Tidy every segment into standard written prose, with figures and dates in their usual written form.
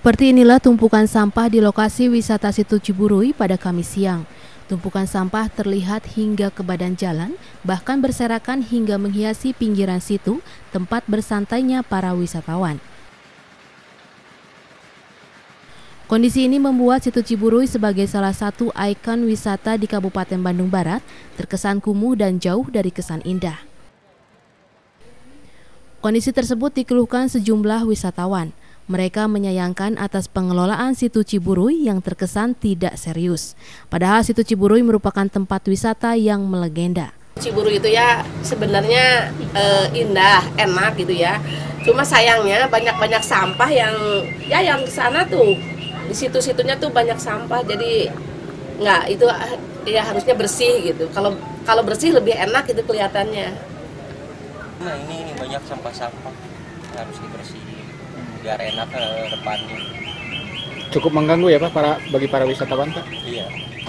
Seperti inilah tumpukan sampah di lokasi wisata Situ Ciburuy pada Kamis siang. Tumpukan sampah terlihat hingga ke badan jalan, bahkan berserakan hingga menghiasi pinggiran situ, tempat bersantainya para wisatawan. Kondisi ini membuat Situ Ciburuy sebagai salah satu ikon wisata di Kabupaten Bandung Barat terkesan kumuh dan jauh dari kesan indah. Kondisi tersebut dikeluhkan sejumlah wisatawan. Mereka menyayangkan atas pengelolaan Situ Ciburuy yang terkesan tidak serius. Padahal Situ Ciburuy merupakan tempat wisata yang melegenda. Ciburuy itu ya sebenarnya indah, enak gitu ya. Cuma sayangnya banyak sampah yang di sana tuh, di situ-situnya tuh banyak sampah. Jadi nggak, itu ya harusnya bersih gitu. Kalau bersih lebih enak itu kelihatannya. Nah ini banyak sampah-sampah, harus dibersihin biar enak ke depannya. Cukup mengganggu ya Pak bagi para wisatawan Pak? Iya.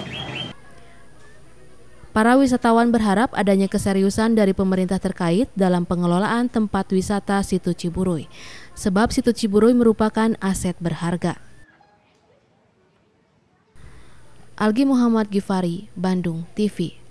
Para wisatawan berharap adanya keseriusan dari pemerintah terkait dalam pengelolaan tempat wisata Situ Ciburuy. Sebab Situ Ciburuy merupakan aset berharga. Algi Muhammad Gifari, Bandung TV.